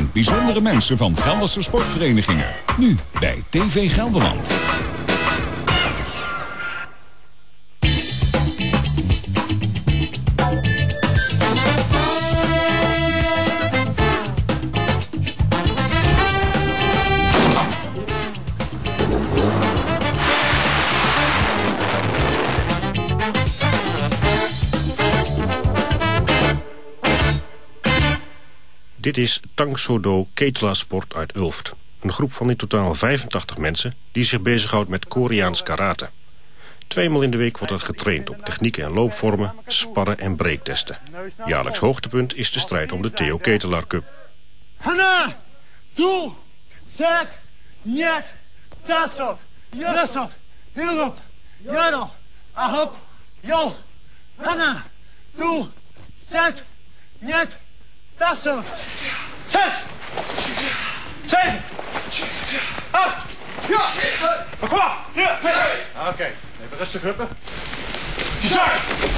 en bijzondere mensen van Gelderse sportverenigingen. Nu bij TV Gelderland. Dit is Tang Soo Do Ketelasport uit Ulft. Een groep van in totaal 85 mensen die zich bezighoudt met Koreaans karate. 2 maal in de week wordt er getraind op technieken en loopvormen, sparren en breektesten. Jaarlijks hoogtepunt is de strijd om de Theo Ketelaar Cup. Hana, doel, zet, niet, tasot, jasot, hierop, jadel, ahop, jol. Hana, doel, zet, niet, tasot. 6, 7, 8, ja, kom maar, oké, even rustig huppen. Zak!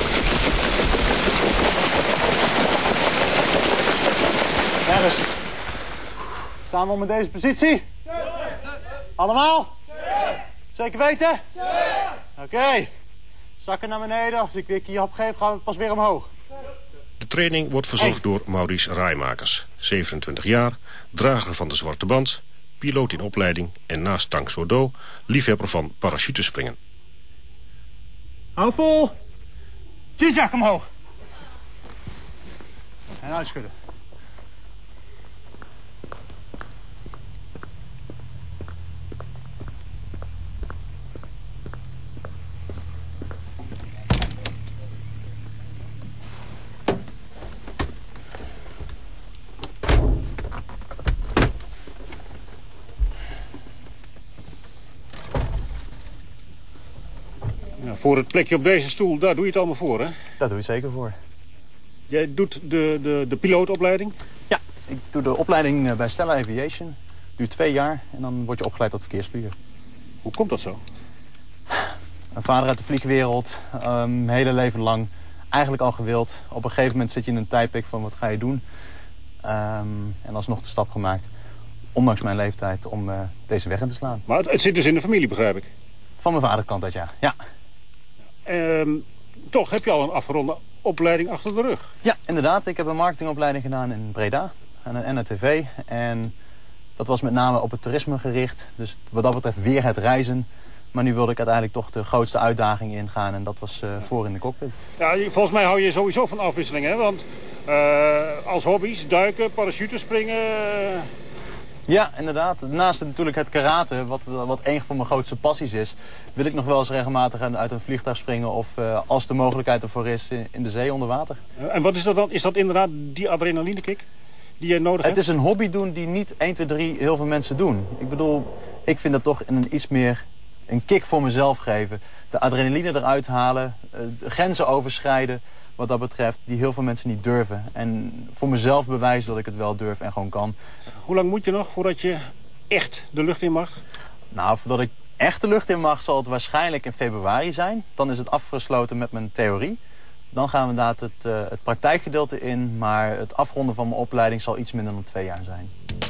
Ja, rustig. Staan we om in deze positie? Allemaal? Zeker weten? Oké. Zakken naar beneden. Als ik weer een kiehap geef, gaan we pas weer omhoog. De training wordt verzorgd door Maurice Rijmakers. 27 jaar, drager van de zwarte band, piloot in opleiding en naast Tang Soo Do liefhebber van parachutespringen. Hou vol. Tjitjak omhoog. En uitschudden. Voor het plekje op deze stoel, daar doe je het allemaal voor, hè? Daar doe je zeker voor. Jij doet de pilootopleiding? Ja, ik doe de opleiding bij Stella Aviation. Duurt 2 jaar en dan word je opgeleid tot verkeersvlieger. Hoe komt dat zo? Een vader uit de vliegwereld, mijn hele leven lang. Eigenlijk al gewild. Op een gegeven moment zit je in een tijdpik van wat ga je doen. En alsnog de stap gemaakt, ondanks mijn leeftijd, om deze weg in te slaan. Maar het zit dus in de familie, begrijp ik? Van mijn vaderkant uit, ja. Toch heb je al een afgeronde opleiding achter de rug. Ja, inderdaad. Ik heb een marketingopleiding gedaan in Breda, aan de NRTV. En dat was met name op het toerisme gericht. Dus wat dat betreft weer het reizen. Maar nu wilde ik uiteindelijk toch de grootste uitdaging ingaan. En dat was voor in de cockpit. Ja, volgens mij hou je sowieso van afwisseling, hè? Want als hobby's, duiken, parachutespringen... Ja, inderdaad. Naast natuurlijk het karate, wat een van mijn grootste passies is, wil ik nog wel eens regelmatig uit een vliegtuig springen of als de mogelijkheid ervoor is, in de zee onder water. En wat is dat dan? Is dat inderdaad die adrenalinekick die jij nodig hebt? Het is een hobby doen die niet 1, 2, 3 heel veel mensen doen. Ik bedoel, ik vind dat toch iets meer een kick voor mezelf geven. De adrenaline eruit halen, grenzen overschrijden. Wat dat betreft, die heel veel mensen niet durven. En voor mezelf bewijzen dat ik het wel durf en gewoon kan. Hoe lang moet je nog voordat je echt de lucht in mag? Nou, voordat ik echt de lucht in mag, zal het waarschijnlijk in februari zijn. Dan is het afgesloten met mijn theorie. Dan gaan we inderdaad het praktijkgedeelte in. Maar het afronden van mijn opleiding zal iets minder dan 2 jaar zijn.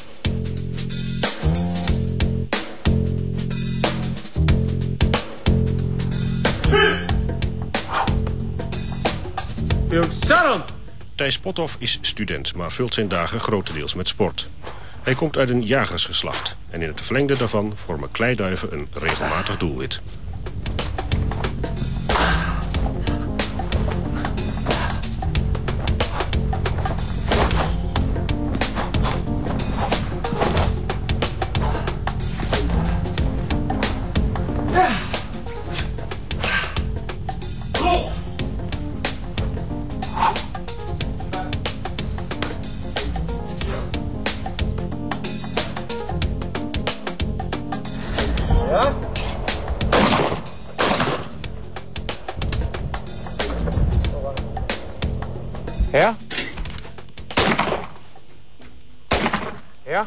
Thijs Pothoff is student, maar vult zijn dagen grotendeels met sport. Hij komt uit een jagersgeslacht en in het verlengde daarvan vormen kleiduiven een regelmatig doelwit. Ja? Ja?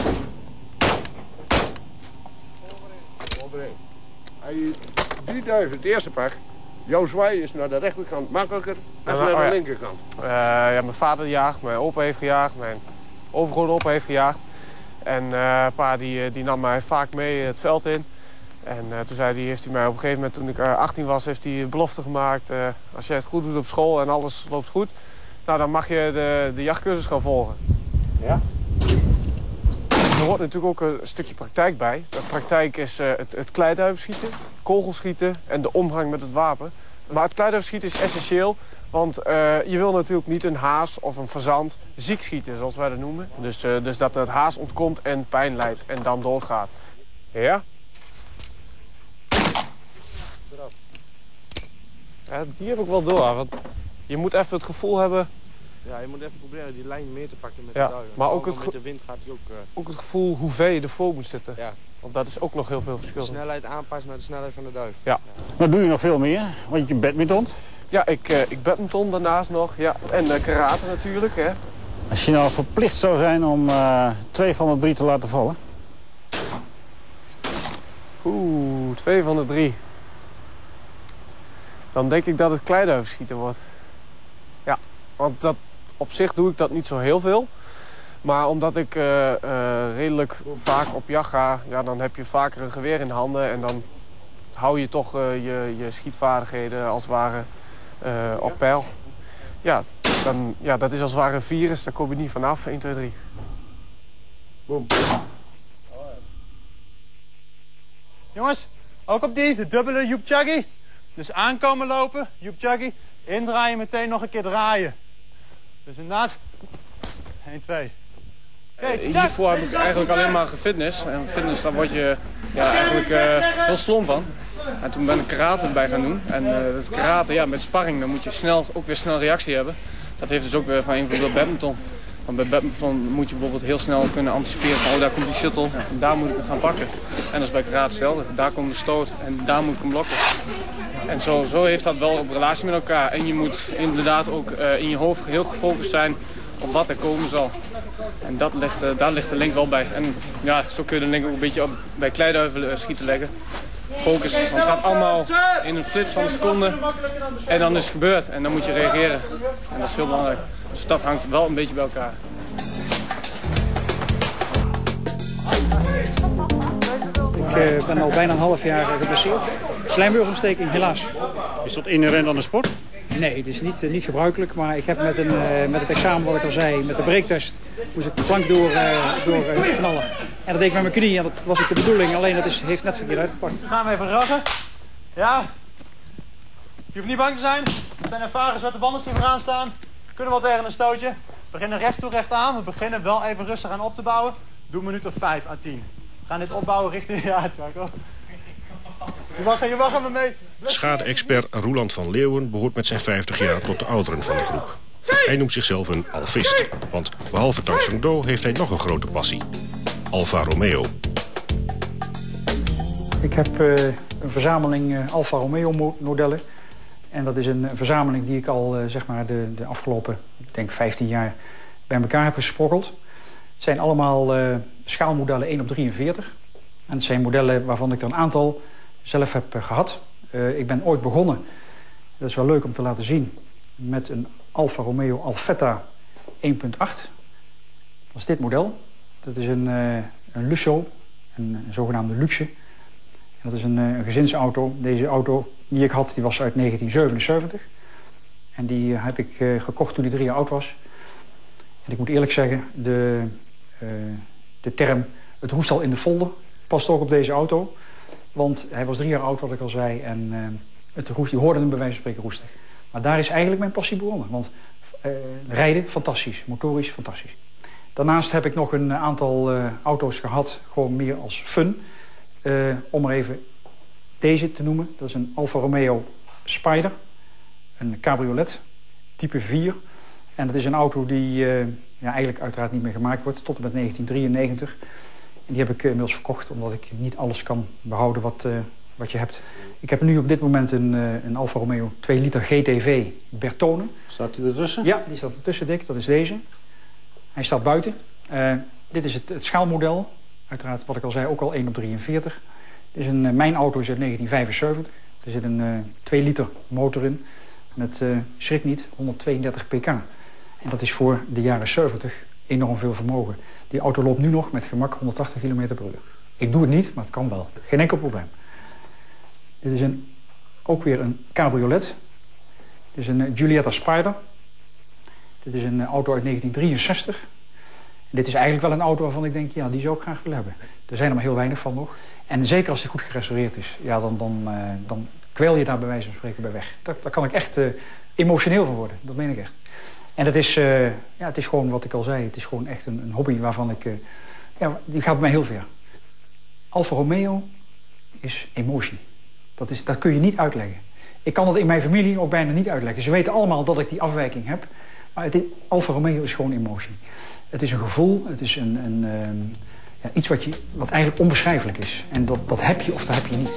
Die duif, het eerste pak. Jouw zwaai is naar de rechterkant makkelijker dan naar de linkerkant. Ja, mijn vader jaagt, mijn opa heeft gejaagd, mijn overgoten op heeft gejaagd. En pa die nam mij vaak mee het veld in. En toen heeft hij mij op een gegeven moment, toen ik 18 was, heeft hij een belofte gemaakt. Als jij het goed doet op school en alles loopt goed, nou, dan mag je de jachtcursus gaan volgen. Ja? Er hoort natuurlijk ook een stukje praktijk bij. De praktijk is het kleiduivenschieten, kogelschieten en de omgang met het wapen. Maar het kleiduivenschieten is essentieel, want je wil natuurlijk niet een haas of een fazant ziek schieten, zoals wij dat noemen. Dus dat het haas ontkomt en pijn lijdt en dan doodgaat. Ja? Ja, die heb ik wel door, want je moet even het gevoel hebben. Ja, je moet even proberen die lijn mee te pakken met de duiven. Maar ook met de wind gaat hij ook het gevoel hoe ver je ervoor moet zitten. Ja. Want dat is ook nog heel veel verschil. De snelheid aanpassen naar de snelheid van de duif. Ja. Dan doe je nog veel meer, want je badminton. Ja, ik badminton daarnaast nog. Ja. En karate natuurlijk. Hè. Als je nou verplicht zou zijn om 2 van de 3 te laten vallen. 2 van de 3. Dan denk ik dat het kleiduivenschieten wordt. Ja, want op zich doe ik dat niet zo heel veel. Maar omdat ik redelijk vaak op jacht ga, ja, dan heb je vaker een geweer in handen. En dan hou je toch je schietvaardigheden als het ware op peil. Ja, dat is als het ware een virus, daar kom je niet vanaf. 1, 2, 3. Boom. Jongens, ook op de dubbele Joep-Chaggy. Dus aankomen lopen, Joep-Chaggy. Indraaien, meteen nog een keer draaien. Dus inderdaad, 1, 2. Hiervoor heb ik eigenlijk alleen maar gefitness. En fitness, daar word je eigenlijk heel slom van. En toen ben ik karate erbij gaan doen. En het karate, met sparring, dan moet je ook weer snel reactie hebben. Dat heeft dus ook weer van invloed op badminton. Want bij badminton moet je bijvoorbeeld heel snel kunnen anticiperen van, daar komt die shuttle en daar moet ik hem gaan pakken. En dat is bij karate hetzelfde. Daar komt de stoot en daar moet ik hem blokken. En zo heeft dat wel op relatie met elkaar. En je moet inderdaad ook in je hoofd heel gefocust zijn op wat er komen zal. En daar ligt de link wel bij. En ja, zo kun je de link ook een beetje bij kleiduiven schieten leggen. Focus, want het gaat allemaal in een flits van een seconde. En dan is het gebeurd en dan moet je reageren. En dat is heel belangrijk. Dus dat hangt wel een beetje bij elkaar. Ik ben al bijna een half jaar geblesseerd. Slijmbeursontsteking, helaas. Is dat inherent aan de sport? Nee, het is niet gebruikelijk. Maar ik heb met het examen, wat ik al zei, met de breektest, moest ik de plank door knallen. En dat deed ik met mijn knie en dat was ook de bedoeling. Alleen dat heeft net verkeerd uitgepakt. Gaan we even rassen. Ja. Je hoeft niet bang te zijn. Het zijn ervaren zwarte banden die vooraan staan. We kunnen wel tegen een stootje. We beginnen recht toe, recht aan. We beginnen wel even rustig aan op te bouwen. Doe een minuut of 5 à 10. We gaan dit opbouwen richting... Ja, Jaco. Je mag hem mee. Schade-expert Roeland van Leeuwen behoort met zijn 50 jaar tot de ouderen van de groep. Hij noemt zichzelf een alfist, want behalve Tang Soo Do heeft hij nog een grote passie. Alfa Romeo. Ik heb een verzameling Alfa Romeo modellen. En dat is een verzameling die ik al zeg maar de afgelopen, ik denk 15 jaar bij elkaar heb gesprokkeld. Het zijn allemaal schaalmodellen 1 op 43. En het zijn modellen waarvan ik er een aantal zelf heb gehad. Ik ben ooit begonnen, dat is wel leuk om te laten zien, met een Alfa Romeo Alfetta 1.8. Dat is dit model. Dat is een Lusso, een zogenaamde luxe. En dat is een gezinsauto. Deze auto die ik had, die was uit 1977. En die heb ik gekocht toen die 3 jaar oud was. En ik moet eerlijk zeggen, de term het roest al in de folder past ook op deze auto. Want hij was 3 jaar oud, wat ik al zei. En het roest, die hoorde hem bij wijze van spreken roestig. Maar daar is eigenlijk mijn passie begonnen. Want rijden, fantastisch. Motorisch, fantastisch. Daarnaast heb ik nog een aantal auto's gehad, gewoon meer als fun. Om er even deze te noemen. Dat is een Alfa Romeo Spider. Een cabriolet, type 4. En dat is een auto die eigenlijk uiteraard niet meer gemaakt wordt. Tot en met 1993. En die heb ik inmiddels verkocht, omdat ik niet alles kan behouden wat je hebt. Ik heb nu op dit moment een Alfa Romeo 2 liter GTV Bertone. Staat hij ertussen? Ja, die staat ertussen, Dick. Dat is deze. Hij staat buiten. Dit is het schaalmodel. Uiteraard, wat ik al zei, ook al 1 op 43. Dit is mijn auto is uit 1975. Er zit een 2 liter motor in. Met, schrik niet, 132 pk. En dat is voor de jaren 70 Enorm veel vermogen. Die auto loopt nu nog met gemak 180 km per uur. Ik doe het niet, maar het kan wel. Geen enkel probleem. Dit is ook weer een cabriolet. Dit is een Giulietta Spider. Dit is een auto uit 1963. En dit is eigenlijk wel een auto waarvan ik denk, ja, die zou ik graag willen hebben. Er zijn er maar heel weinig van nog. En zeker als die goed gerestaureerd is, ja, dan kwel je daar bij wijze van spreken bij weg. Daar kan ik echt emotioneel van worden. Dat meen ik echt. En het is gewoon wat ik al zei. Het is gewoon echt een hobby waarvan ik... die gaat bij mij heel ver. Alfa Romeo is emotie. Dat kun je niet uitleggen. Ik kan dat in mijn familie ook bijna niet uitleggen. Ze weten allemaal dat ik die afwijking heb. Maar Alfa Romeo is gewoon emotie. Het is een gevoel. Het is iets wat eigenlijk onbeschrijfelijk is. En dat heb je of dat heb je niet.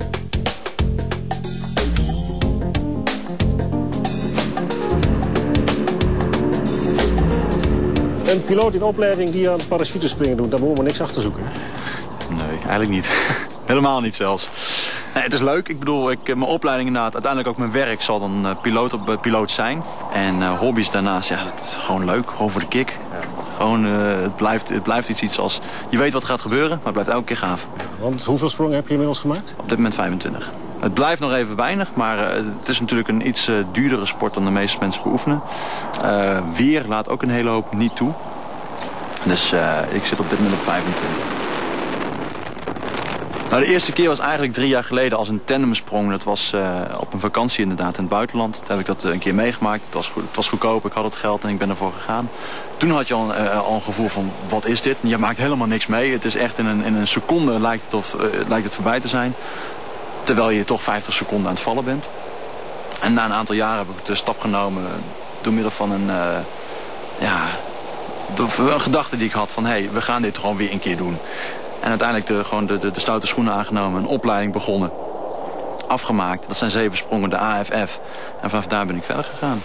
Een piloot in opleiding die aan parachutespringen doet, daar moeten we niks achter zoeken. Nee, eigenlijk niet. Helemaal niet zelfs. Nee, het is leuk. Ik bedoel, mijn opleiding inderdaad, uiteindelijk ook mijn werk zal dan piloot zijn. En hobby's daarnaast, ja, het is gewoon leuk. Gewoon voor de kick. Ja. Gewoon, het blijft iets als... Je weet wat er gaat gebeuren, maar het blijft elke keer gaaf. Want hoeveel sprongen heb je inmiddels gemaakt? Op dit moment 25. Het blijft nog even weinig, maar het is natuurlijk een iets duurdere sport dan de meeste mensen beoefenen. Weer laat ook een hele hoop niet toe. Dus ik zit op dit moment op 25. Nou, de eerste keer was eigenlijk 3 jaar geleden als een tandemsprong. Dat was op een vakantie inderdaad in het buitenland. Toen heb ik dat een keer meegemaakt. Het was goedkoop, ik had het geld en ik ben ervoor gegaan. Toen had je al een gevoel van, wat is dit? Je maakt helemaal niks mee. Het is echt in een seconde lijkt het voorbij te zijn. Terwijl je toch 50 seconden aan het vallen bent. En na een aantal jaren heb ik de stap genomen door middel van een gedachte die ik had van, hey, we gaan dit gewoon weer een keer doen. En uiteindelijk gewoon de stoute schoenen aangenomen, een opleiding begonnen. Afgemaakt, dat zijn 7 sprongen, de AFF. En vanaf daar ben ik verder gegaan.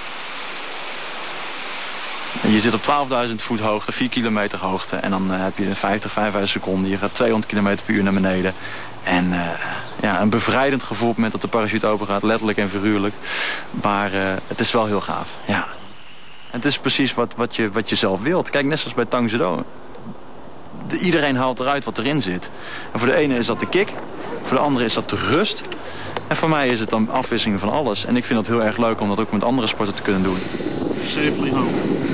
En je zit op 12.000 voet hoogte, 4 kilometer hoogte. En dan heb je 55 seconden, je gaat 200 km per uur naar beneden. En een bevrijdend gevoel op het moment dat de parachute open gaat, letterlijk en figuurlijk. Maar het is wel heel gaaf, ja. En het is precies wat je zelf wilt. Kijk, net zoals bij Tang Soo Do. Iedereen haalt eruit wat erin zit. En voor de ene is dat de kick, voor de andere is dat de rust. En voor mij is het dan afwisseling van alles. En ik vind het heel erg leuk om dat ook met andere sporten te kunnen doen. Safely home.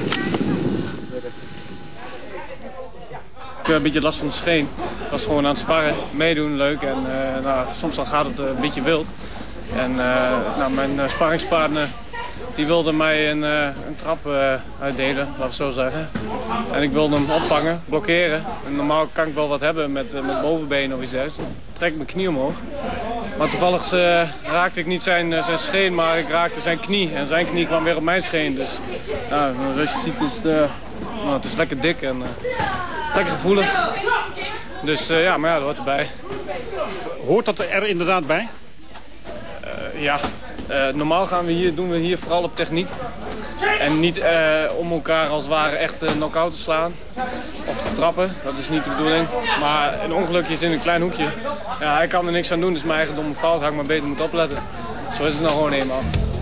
Ik heb een beetje last van de scheen. Ik was gewoon aan het sparren, meedoen, leuk. En soms dan gaat het een beetje wild. En mijn sparringspartner die wilde mij een trap uitdelen, laten we het zo zeggen. En ik wilde hem opvangen, blokkeren. En normaal kan ik wel wat hebben met bovenbeen of iets dergelijks. Dan trek ik mijn knie omhoog. Maar toevallig raakte ik niet zijn scheen, maar ik raakte zijn knie. En zijn knie kwam weer op mijn scheen. Dus zoals je ziet het is lekker dik en lekker gevoelig. Dus maar dat hoort erbij. Hoort dat er inderdaad bij? Ja. Normaal doen we hier vooral op techniek. En niet om elkaar als het ware echt knock-out te slaan. Of te trappen, dat is niet de bedoeling. Maar een ongelukje is in een klein hoekje. Ja, hij kan er niks aan doen, dus mijn eigen domme fout. Had ik maar beter moeten opletten. Zo is het nou gewoon eenmaal.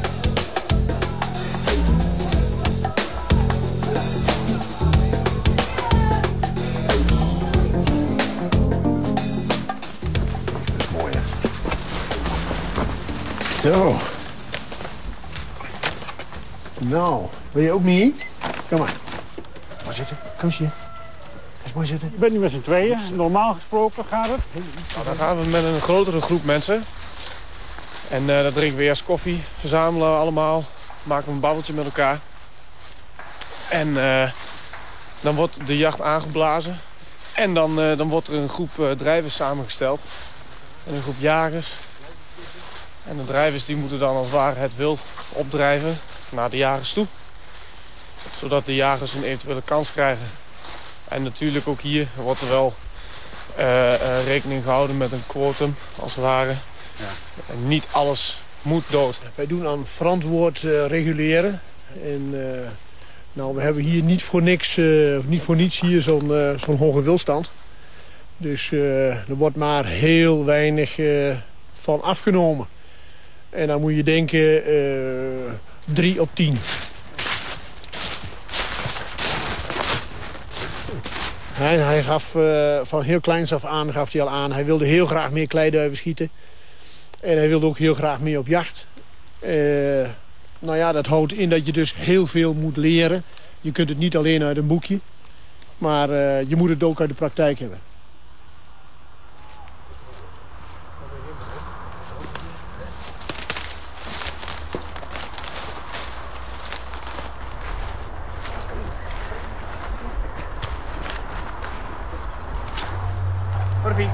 Mooi, hè? Zo. Nou, wil je ook mee? Kom maar. Kom zitten. Kom eens hier. Eens mooi zitten. Je bent nu met z'n tweeën. Normaal gesproken gaat het? Nou, dan gaan we met een grotere groep mensen. En dan drinken we eerst koffie. Verzamelen we allemaal. Maken we een babbeltje met elkaar. En dan wordt de jacht aangeblazen. En dan wordt er een groep drijvers samengesteld. En een groep jagers. En de drijvers die moeten dan als het ware het wild opdrijven naar de jagers toe. Zodat de jagers een eventuele kans krijgen. En natuurlijk ook hier wordt er wel rekening gehouden met een quotum, als het ware. Ja. En niet alles moet dood. Wij doen aan verantwoord reguleren. En we hebben hier niet voor niets hier zo'n hoge wildstand. Dus er wordt maar heel weinig van afgenomen. En dan moet je denken 3 op 10. Hij gaf van heel kleins af aan, gaf hij al aan. Hij wilde heel graag meer kleiduiven schieten. En hij wilde ook heel graag meer op jacht. Nou ja, dat houdt in dat je dus heel veel moet leren. Je kunt het niet alleen uit een boekje. Maar je moet het ook uit de praktijk hebben. Perfect.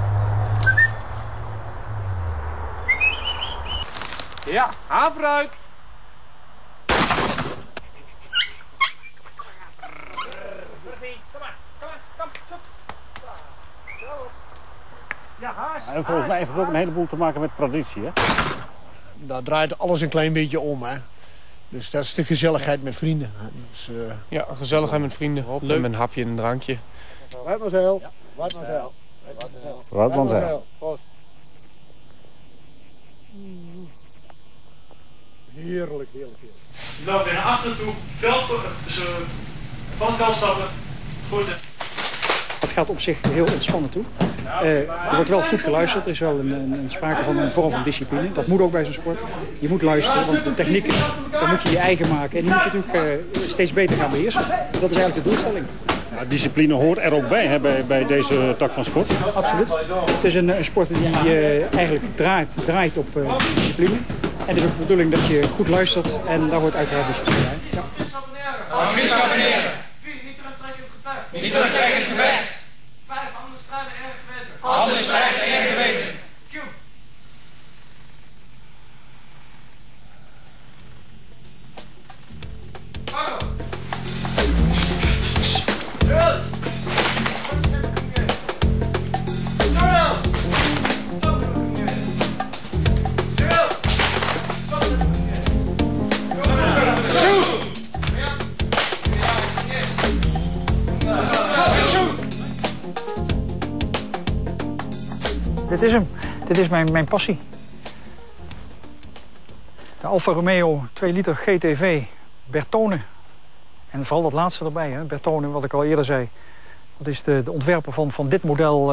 Ja, haver uit. En volgens mij heeft het ook een heleboel te maken met traditie, hè? Daar draait alles een klein beetje om, hè. Dus dat is de gezelligheid met vrienden. Dus, ja, gezelligheid met vrienden. Leuk met een hapje en een drankje. Waardmansheil. Waardmansheil. Waardmansheil. Heerlijk, heerlijk. Je loopt weer naar achter toe, van het veld stappen. Goed. Het gaat op zich heel ontspannen toe. Er wordt wel goed geluisterd. Er is wel een sprake van een vorm van discipline. Dat moet ook bij zo'n sport. Je moet luisteren, want de technieken dan moet je eigen maken. En die moet je natuurlijk steeds beter gaan beheersen. Dat is eigenlijk de doelstelling. Ja, discipline hoort er ook bij, hè, bij deze tak van sport. Absoluut. Het is een sport die eigenlijk draait op discipline. En het is ook de bedoeling dat je goed luistert. En daar hoort uiteraard discipline bij. Ja. Niet stabilieren. 4. Niet terugtrekken in het gevecht. Niet terugtrekken in het gevecht. 5. Andere strijden erg geweten. Andere strijden erg geweten. Q. Dit is hem. Dit is mijn passie. De Alfa Romeo 2 liter GTV Bertone. En vooral dat laatste erbij, hè? Bertone, wat ik al eerder zei. Dat is de ontwerper van dit model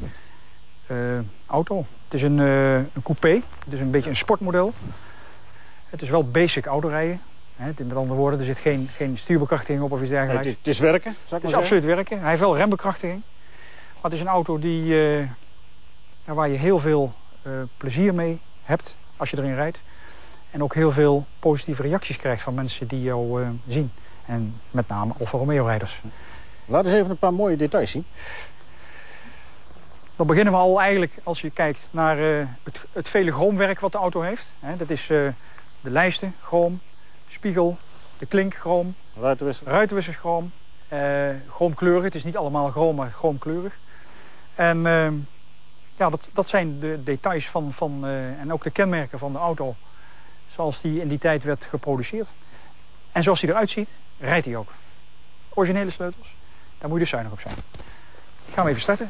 auto. Het is een coupé. Het is een beetje een sportmodel. Het is wel basic autorijden. Met andere woorden, er zit geen stuurbekrachtiging op of iets dergelijks. Nee, het is werken, zou ik maar zeggen. Het is zeggen. absoluut werken. Hij heeft wel rembekrachtiging. Maar het is een auto die, waar je heel veel plezier mee hebt als je erin rijdt. En ook heel veel positieve reacties krijgt van mensen die jou zien. En met name Alfa Romeo-rijders. Laat eens even een paar mooie details zien. Dan beginnen we al eigenlijk, als je kijkt naar het vele chroomwerk wat de auto heeft. Dat is de lijsten, chroom, spiegel, de klink, chroom, ruitenwissers, chroomkleurig. Het is niet allemaal chroom, maar chroomkleurig. En ja, dat zijn de details en ook de kenmerken van de auto zoals die in die tijd werd geproduceerd. En zoals die eruit ziet, rijdt hij ook. Originele sleutels, daar moet je dus zuinig op zijn. Gaan we even starten.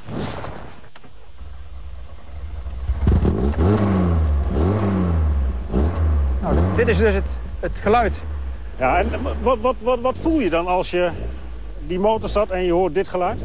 Nou, dit is dus het geluid. Ja, en wat voel je dan als je die motor staat en je hoort dit geluid?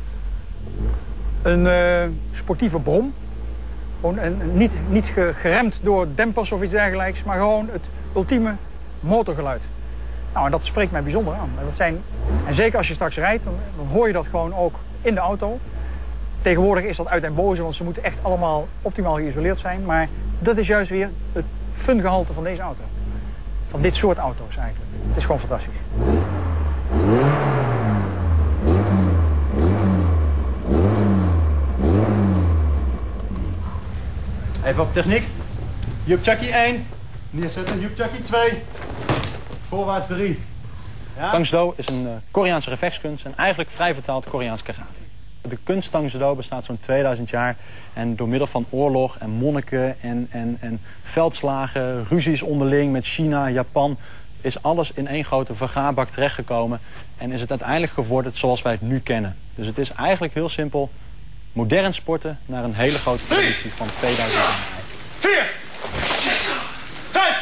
Een sportieve brom. Gewoon niet geremd door dempers of iets dergelijks, maar gewoon het ultieme motorgeluid. Nou, en dat spreekt mij bijzonder aan. En zeker als je straks rijdt, dan hoor je dat gewoon ook in de auto. Tegenwoordig is dat uit en boze, want ze moeten echt allemaal optimaal geïsoleerd zijn. Maar dat is juist weer het fungehalte van deze auto. Van dit soort auto's eigenlijk. Het is gewoon fantastisch. Even op techniek. Jupchaki 1. Neerzetten. Jupchaki 2. Voorwaarts 3. Ja? Tang Soo do is een Koreaanse gevechtskunst en eigenlijk vrij vertaald Koreaans karate. De kunst Tang Soo do bestaat zo'n 2000 jaar. En door middel van oorlog en monniken en veldslagen, ruzies onderling met China, Japan, is alles in één grote vergaarbak terechtgekomen. En is het uiteindelijk geworden zoals wij het nu kennen. Dus het is eigenlijk heel simpel modern sporten naar een hele grote traditie van 2000 jaar. 4, 5,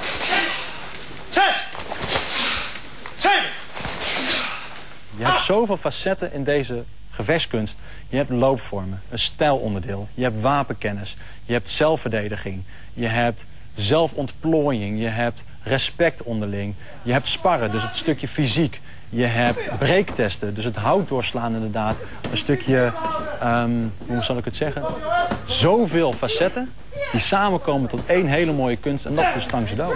6, 7. Je hebt zoveel facetten in deze gevechtskunst. Je hebt loopvormen, een stijlonderdeel. Je hebt wapenkennis. Je hebt zelfverdediging. Je hebt zelfontplooiing. Je hebt respect onderling. Je hebt sparren, dus het stukje fysiek. Je hebt breektesten, dus het hout doorslaan inderdaad. Een stukje, hoe zal ik het zeggen? Zoveel facetten die samenkomen tot één hele mooie kunst. En dat is Tang Soo Do.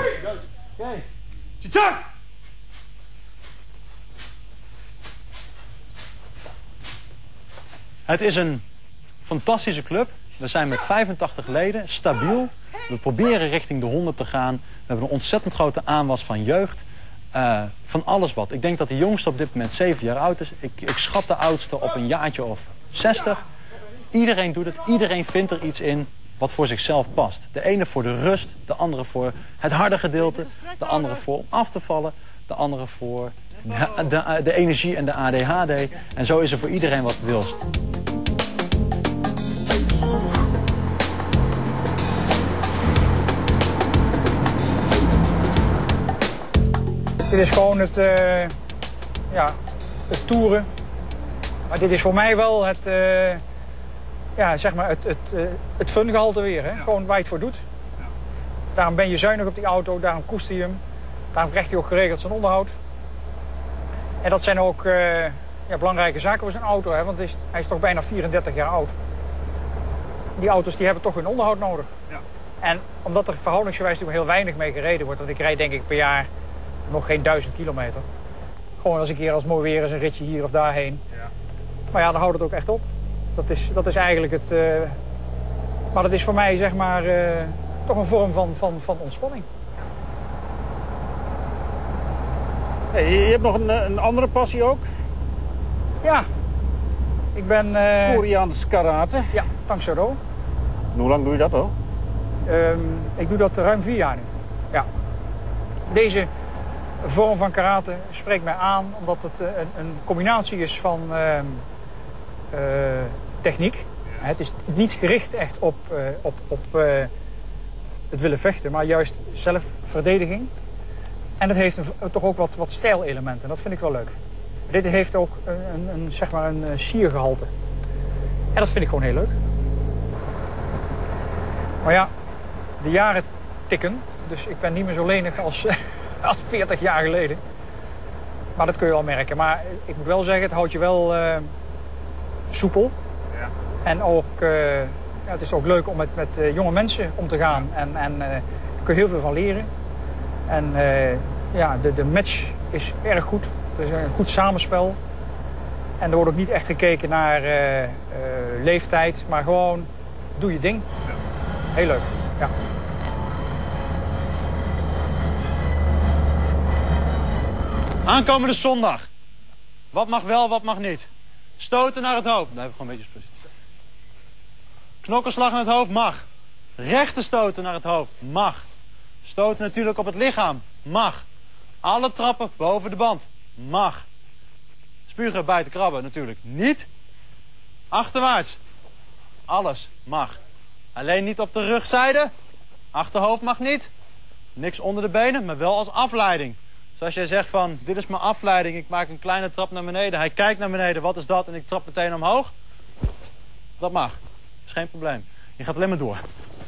Het is een fantastische club. We zijn met 85 leden, stabiel. We proberen richting de 100 te gaan. We hebben een ontzettend grote aanwas van jeugd. Van alles wat. Ik denk dat de jongste op dit moment 7 jaar oud is. Ik schat de oudste op een jaartje of 60. Iedereen doet het. Iedereen vindt er iets in wat voor zichzelf past. De ene voor de rust, de andere voor het harde gedeelte. De andere voor om af te vallen. De andere voor de energie en de ADHD. En zo is er voor iedereen wat wils. Dit is gewoon het toeren. Maar dit is voor mij wel het fungehalte weer. Hè? Ja. Gewoon waar je het voor doet. Ja. Daarom ben je zuinig op die auto, daarom koester je hem. Daarom krijgt hij ook geregeld zijn onderhoud. En dat zijn ook belangrijke zaken voor zijn auto. Hè? Want hij is toch bijna 34 jaar oud. Die auto's die hebben toch hun onderhoud nodig. Ja. En omdat er verhoudingsgewijs heel weinig mee gereden wordt. Want ik rijd denk ik per jaar nog geen 1000 kilometer. Gewoon als een keer als mooi weer is een ritje hier of daarheen. Ja. Maar ja, dan houdt het ook echt op. Dat is eigenlijk het... maar dat is voor mij zeg maar toch een vorm van ontspanning. Hey, je hebt nog een andere passie ook? Ja. Ik ben... Koreaans karate? Ja, Tang Soo Do. Hoe lang doe je dat al? Ik doe dat ruim 4 jaar nu. Ja. Deze vorm van karate spreekt mij aan omdat het een combinatie is van techniek. Ja. Het is niet gericht echt op het willen vechten, maar juist zelfverdediging. En het heeft toch ook wat stijlelementen. Dat vind ik wel leuk. Dit heeft ook een siergehalte. En dat vind ik gewoon heel leuk. Maar ja, de jaren tikken. Dus ik ben niet meer zo lenig als 40 jaar geleden. Maar dat kun je wel merken. Maar ik moet wel zeggen, het houdt je wel soepel. Ja. En ook, het is ook leuk om met jonge mensen om te gaan. En daar kun je heel veel van leren. En de match is erg goed. Het is een goed samenspel. En er wordt ook niet echt gekeken naar leeftijd. Maar gewoon, doe je ding. Ja. Heel leuk, ja. Aankomende zondag. Wat mag wel, wat mag niet? Stoten naar het hoofd. Blijf gewoon een beetje precies. Knokkelslag naar het hoofd mag. Rechte stoten naar het hoofd mag. Stoten natuurlijk op het lichaam mag. Alle trappen boven de band mag. Spugen, bijten, krabben natuurlijk niet. Achterwaarts. Alles mag. Alleen niet op de rugzijde. Achterhoofd mag niet. Niks onder de benen, maar wel als afleiding. Dus als jij zegt van, dit is mijn afleiding, ik maak een kleine trap naar beneden. Hij kijkt naar beneden, wat is dat? En ik trap meteen omhoog. Dat mag. Dat is geen probleem. Je gaat alleen maar door.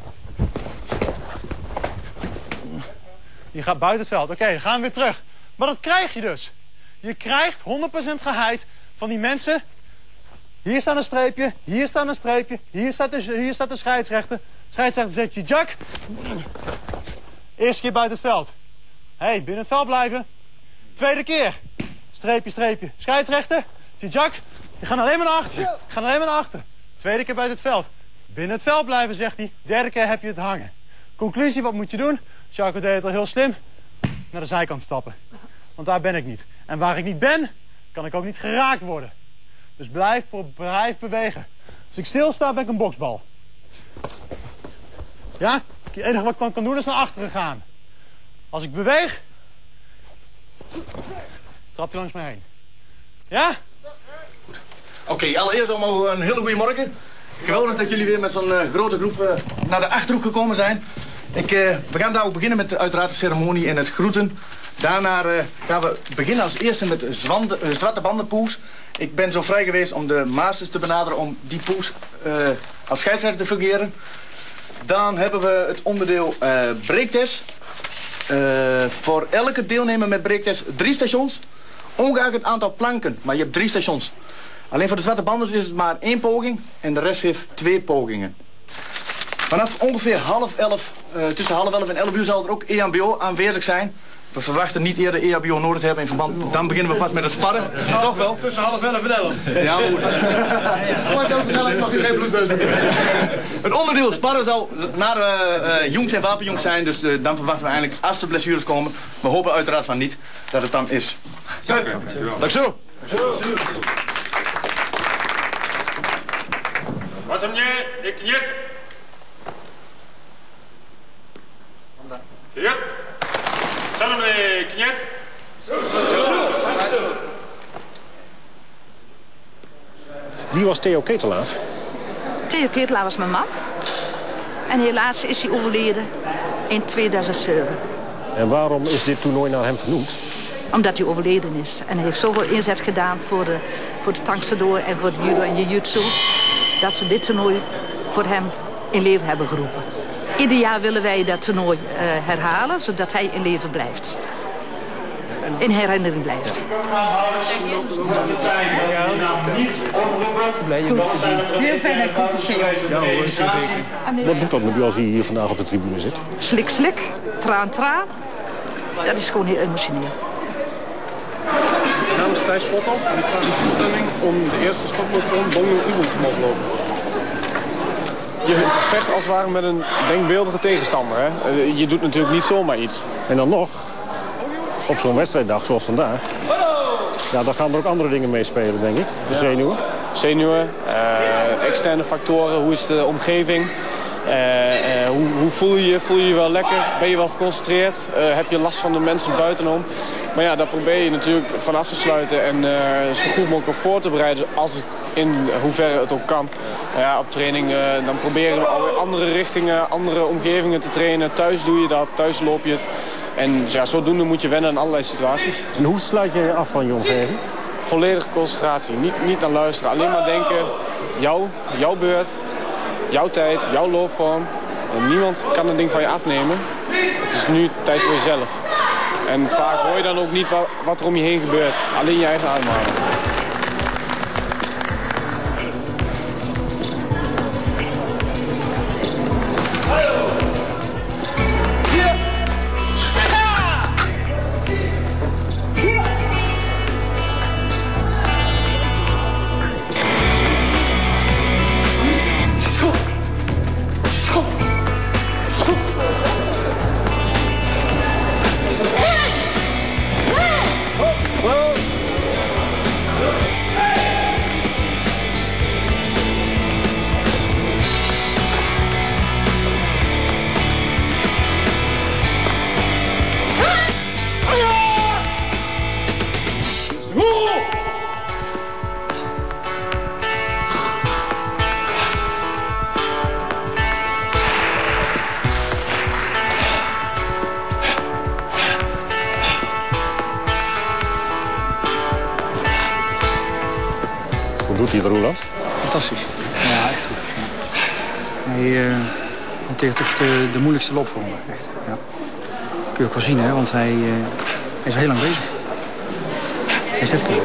Je gaat buiten het veld. Oké, dan gaan we weer terug. Maar dat krijg je dus. Je krijgt 100% geheid van die mensen. Hier staat een streepje, hier staat een streepje, hier staat de scheidsrechter. Scheidsrechter zet je jak. Eerste keer buiten het veld. Hé, binnen het veld blijven. Tweede keer. Streepje, streepje. Scheidsrechter, zet je jak. Je gaat alleen maar naar achter. Je gaat alleen maar naar achter. Tweede keer buiten het veld. Binnen het veld blijven, zegt hij. Derde keer heb je het hangen. Conclusie, wat moet je doen? Jacco deed het al heel slim. Naar de zijkant stappen. Want daar ben ik niet. En waar ik niet ben, kan ik ook niet geraakt worden. Dus blijf bewegen. Als ik stilsta, ben ik een boksbal. Ja? Het enige wat ik dan kan doen is naar achteren gaan. Als ik beweeg, trapt hij langs me heen. Ja? Oké, allereerst allemaal een hele goede morgen. Geweldig dat jullie weer met zo'n grote groep naar de Achterhoek gekomen zijn. We gaan daar ook beginnen met uiteraard de ceremonie en het groeten. Daarna gaan we beginnen als eerste met zwarte bandenpoes. Ik ben zo vrij geweest om de masters te benaderen om die poes als scheidsrechter te fungeren. Dan hebben we het onderdeel breaktest. Voor elke deelnemer met breaktest 3 stations. Ongeacht het aantal planken, maar je hebt 3 stations. Alleen voor de zwarte banden is het maar 1 poging en de rest heeft 2 pogingen. Vanaf ongeveer tussen half 11 en 11 uur zal er ook EHBO aanwezig zijn. We verwachten niet eerder EHBO nodig te hebben in verband. Dan beginnen we pas met het sparren. Ja, toch wel? Tussen half 11 en 11. Ja, goed. Het onderdeel sparren zal naar jongs en wapenjongs zijn. Dus dan verwachten we eigenlijk als er blessures komen. We hopen uiteraard van niet dat het dan is. Dank zo. Wat hem je? Ik niet. Zie je? Salam kniet. Wie was Theo Ketelaar? Theo Ketelaar was mijn man. En helaas is hij overleden in 2007. En waarom is dit toernooi naar hem vernoemd? Omdat hij overleden is. En hij heeft zoveel inzet gedaan voor de tankstado en voor de judo en jiu-jitsu. Dat ze dit toernooi voor hem in leven hebben geroepen. Ieder jaar willen wij dat toernooi herhalen, zodat hij in leven blijft. In herinnering blijft. Heel fijn dat ik kom voor Theo. Wat doet dat met u als u hier vandaag op de tribune zit? Slik, slik, traan, traan. Dat is gewoon heel emotioneel. Mijn naam is Thijs Pothoff en ik vraag u toestemming om de eerste stoploop van Bongo Ubel te mogen lopen. Je vecht als het ware met een denkbeeldige tegenstander. Hè? Je doet natuurlijk niet zomaar iets. En dan nog, op zo'n wedstrijddag zoals vandaag, ja, dan gaan er ook andere dingen meespelen, denk ik. De zenuwen. Zenuwen, externe factoren, hoe is de omgeving, hoe voel je je? Voel je je wel lekker? Ben je wel geconcentreerd? Heb je last van de mensen buitenom? Maar ja, daar probeer je natuurlijk van af te sluiten en zo goed mogelijk op voor te bereiden als het in hoeverre het ook kan. Ja, op training dan proberen we alweer andere richtingen, andere omgevingen te trainen. Thuis doe je dat, thuis loop je het. En ja, zodoende moet je wennen aan allerlei situaties. En hoe sluit je je af van je omgeving? Volledige concentratie, niet naar luisteren. Alleen maar denken, jouw beurt, jouw tijd, jouw loopvorm. En niemand kan een ding van je afnemen. Het is nu tijd voor jezelf. En vaak hoor je dan ook niet wat er om je heen gebeurt. Alleen je eigen ademhaling. Hoe doet hij het, Roeland? Fantastisch. Ja, echt goed. Hij hanteert echt de moeilijkste loopvormen. Echt. Ja. Kun je ook wel zien, hè? Want hij is heel lang bezig. Hij zit klaar.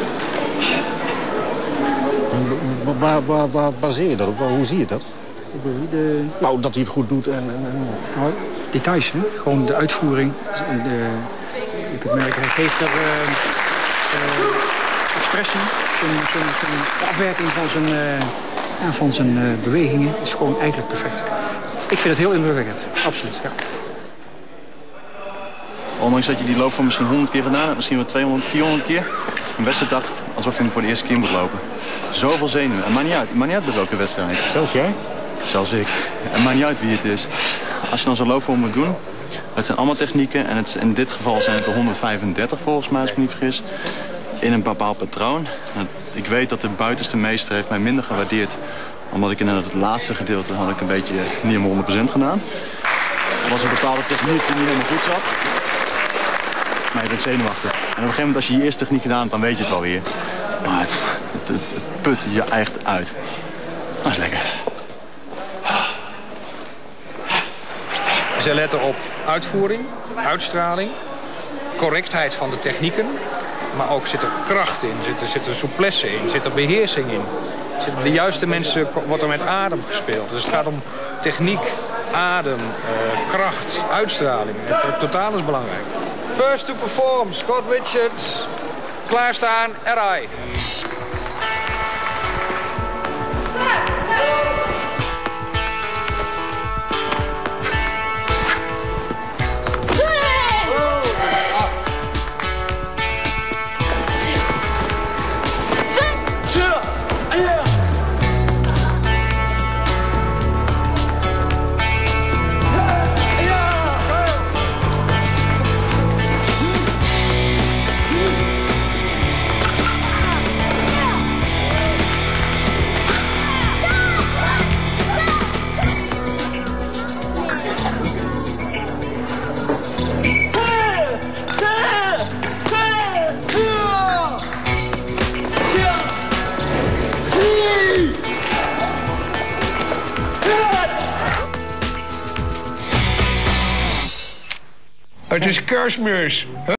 Waar baseer je dat op? Hoe zie je dat? Nou, dat hij het goed doet en... Nou, details, hè? Gewoon de uitvoering. Je kunt merken, hij geeft er expressie. Zijn afwerking van zijn bewegingen is gewoon eigenlijk perfect. Ik vind het heel indrukwekkend, absoluut. Ja. Ondanks dat je die loopvorm misschien 100 keer gedaan hebt, misschien wel 200, 400 keer. Een wedstrijddag alsof je hem voor de eerste keer moet lopen. Zoveel zenuwen. En maakt niet uit bij welke wedstrijd. Zelfs jij? Zelfs ik. En maakt niet uit wie het is. Als je dan zo'n loopvorm moet doen, het zijn allemaal technieken. En in dit geval zijn het er 135 volgens mij, als ik me niet vergis. In een bepaald patroon. Ik weet dat de buitenste meester heeft mij minder gewaardeerd. Omdat ik in het laatste gedeelte had ik een beetje niet helemaal 100% gedaan. Er was een bepaalde techniek die niet helemaal goed zat. Maar je bent zenuwachtig. En op een gegeven moment als je je eerste techniek gedaan hebt, dan weet je het wel weer. Maar het put je echt uit. Dat is lekker. Ze letten op uitvoering, uitstraling, correctheid van de technieken. Maar ook zit er kracht in, zit er souplesse in, zit er beheersing in. De juiste mensen wordt er met adem gespeeld. Dus het gaat om techniek, adem, kracht, uitstraling. Het totaal is belangrijk. First to perform, Scott Richards. Klaarstaan, RI. Het is kerstmis.